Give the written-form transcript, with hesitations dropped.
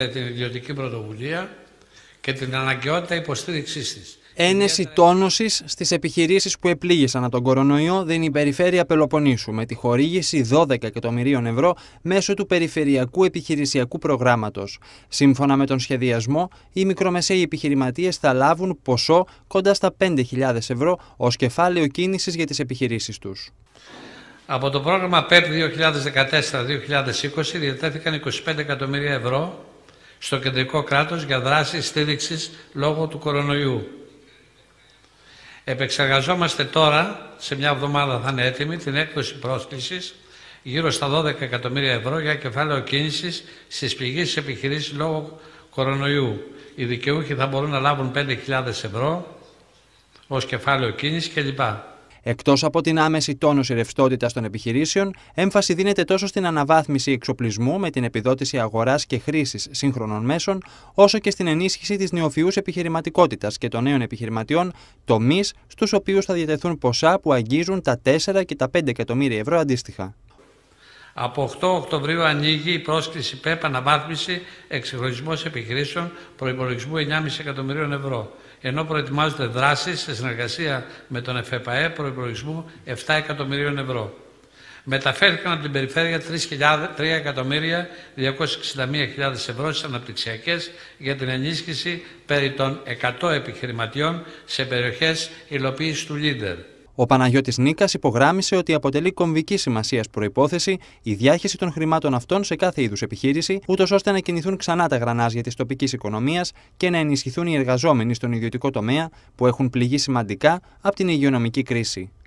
Την ιδιωτική πρωτοβουλία και την αναγκαιότητα υποστήριξής της. Ένεση τόνωσης στις επιχειρήσεις που επλήγησαν από τον κορονοϊό δίνει η Περιφέρεια Πελοποννήσου με τη χορήγηση 12 εκατομμυρίων ευρώ μέσω του Περιφερειακού Επιχειρησιακού Προγράμματος. Σύμφωνα με τον σχεδιασμό, οι μικρομεσαίοι επιχειρηματίες θα λάβουν ποσό κοντά στα 5.000 ευρώ ως κεφάλαιο κίνησης για τις επιχειρήσεις τους. Από το πρόγραμμα ΠΕΠ 2014-2020 διατέθηκαν 25 εκατομμύρια ευρώ στο κεντρικό κράτος για δράσεις στήριξης λόγω του κορονοϊού. Επεξεργαζόμαστε τώρα, σε μια εβδομάδα θα είναι έτοιμη, την έκδοση πρόσκλησης γύρω στα 12 εκατομμύρια ευρώ για κεφάλαιο κίνησης στις πληγείς επιχειρήσεις λόγω κορονοϊού. Οι δικαιούχοι θα μπορούν να λάβουν 5.000 ευρώ ως κεφάλαιο κίνησης κλπ. Εκτός από την άμεση τόνωση ρευστότητας των επιχειρήσεων, έμφαση δίνεται τόσο στην αναβάθμιση εξοπλισμού με την επιδότηση αγοράς και χρήσης σύγχρονων μέσων, όσο και στην ενίσχυση της νεοφυούς επιχειρηματικότητας και των νέων επιχειρηματιών, τομείς στους οποίους θα διατεθούν ποσά που αγγίζουν τα 4 και τα 5 εκατομμύρια ευρώ αντίστοιχα. Από 8 Οκτωβρίου ανοίγει η πρόσκληση ΠΕΠ αναβάθμιση εξυγχρονισμός επιχειρήσεων προϋπολογισμού 9,5 εκατομμυρίων ευρώ, ενώ προετοιμάζονται δράσεις σε συνεργασία με τον ΕΦΕΠΑΕ προϋπολογισμού 7 εκατομμυρίων ευρώ. Μεταφέρθηκαν από την περιφέρεια 3.261.000 ευρώ στις αναπτυξιακές για την ενίσχυση περί των 100 επιχειρηματιών σε περιοχές υλοποίησης του Leader. Ο Παναγιώτης Νίκας υπογράμμισε ότι αποτελεί κομβική σημασίας προϋπόθεση η διάχυση των χρημάτων αυτών σε κάθε είδους επιχείρηση, ούτως ώστε να κινηθούν ξανά τα γρανάζια της τοπικής οικονομίας και να ενισχυθούν οι εργαζόμενοι στον ιδιωτικό τομέα που έχουν πληγεί σημαντικά από την υγειονομική κρίση.